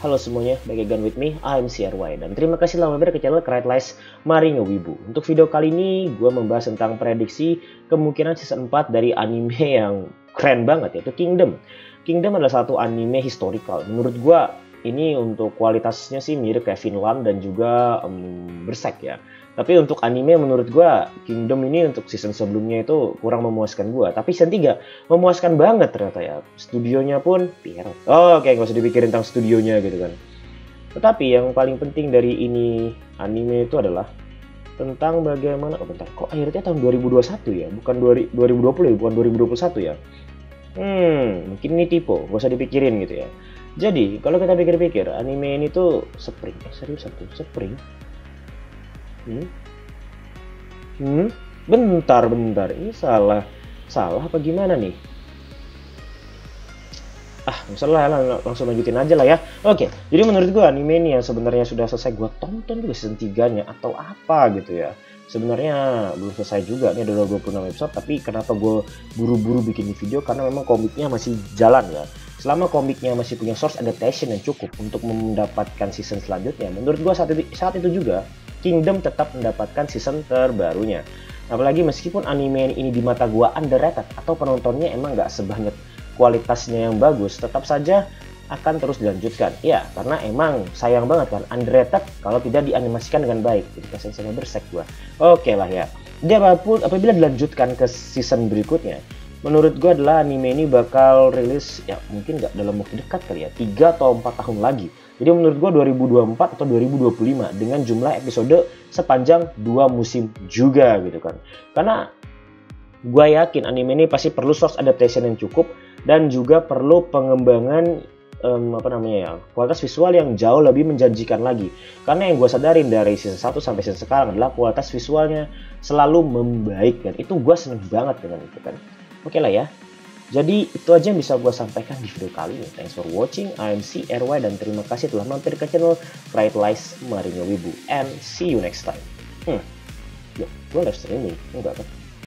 Halo semuanya, back again with me, I'm CRY. Dan terima kasih telah mampir ke channel Krightlights Maringo Wibu. Untuk video kali ini, gue membahas tentang prediksi kemungkinan season 4 dari anime yang keren banget, yaitu Kingdom. Kingdom adalah satu anime historical. Menurut gue, ini untuk kualitasnya sih mirip kayak Vinland dan juga Berserk ya. Tapi untuk anime menurut gue, Kingdom ini untuk season sebelumnya itu kurang memuaskan gue. Tapi season 3 memuaskan banget ternyata ya. Studionya pun Pierrot. Oh, oke, nggak usah dipikirin tentang studionya gitu kan. Tetapi yang paling penting dari ini anime itu adalah tentang bagaimana... Oh bentar, kok akhirnya tahun 2021 ya? Bukan 2020 ya? Bukan 2021 ya? Mungkin ini tipe, gak usah dipikirin gitu ya. Jadi, kalau kita pikir-pikir, anime ini tuh Spring. Serius satu, Spring? Bentar. Ini salah apa gimana nih? Misalnya langsung lanjutin aja lah ya. Oke, jadi menurut gue anime ini yang sebenarnya sudah selesai gue tonton juga season 3-nya atau apa gitu ya. Sebenarnya belum selesai juga, ini ada 26 episode, tapi kenapa gue buru-buru bikin video karena memang komiknya masih jalan ya. Selama komiknya masih punya source adaptation yang cukup untuk mendapatkan season selanjutnya, menurut gue saat itu juga Kingdom tetap mendapatkan season terbarunya. Apalagi meskipun anime ini di mata gue underrated atau penontonnya emang nggak sebanyak kualitasnya yang bagus, tetap saja akan terus dilanjutkan. Ya, karena emang sayang banget kan underrated kalau tidak dianimasikan dengan baik. Jadi kasihan sama Berserk gua. Oke lah ya. Dia apabila dilanjutkan ke season berikutnya, menurut gua adalah anime ini bakal rilis ya mungkin nggak dalam waktu dekat kali ya, 3 atau 4 tahun lagi. Jadi menurut gua 2024 atau 2025 dengan jumlah episode sepanjang 2 musim juga gitu kan. Karena gua yakin anime ini pasti perlu source adaptation yang cukup dan juga perlu pengembangan kualitas visual yang jauh lebih menjanjikan lagi. Karena yang gue sadarin dari season 1 sampai season sekarang adalah kualitas visualnya selalu membaik dan itu gue seneng banget dengan itu kan. Oke lah ya. Jadi itu aja yang bisa gue sampaikan di video kali ini. Thanks for watching, I'm CRY dan terima kasih telah mampir ke channel Krightlights Maringo Wibu and see you next time. Gue live streaming, enggak kan?